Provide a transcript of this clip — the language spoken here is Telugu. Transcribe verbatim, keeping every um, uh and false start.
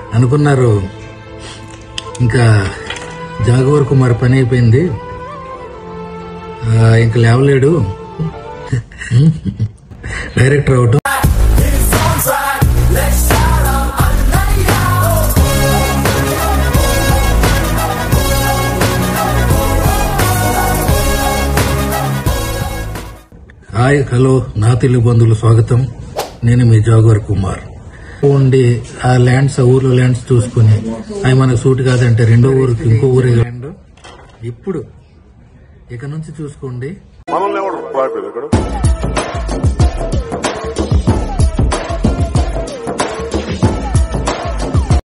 అనుకున్నారు ఇంకా జాగవర్ కుమార్ పని అయిపోయింది, ఇంకా లేవలేడు, డైరెక్టర్ అవటం. హాయ్ హలో నా తెలుగు బంధువులు స్వాగతం. నేను మీ జాగవర్ కుమార్. ఉండి ఆ ల్యాండ్స్, ఆ ఊర్లో ల్యాండ్స్ చూసుకుని అవి మనకు సూట్ కాదంటే రెండో ఊరికి ఇంకో ఊరే ల్యాండ్. ఇప్పుడు ఇక నుంచి చూసుకోండి.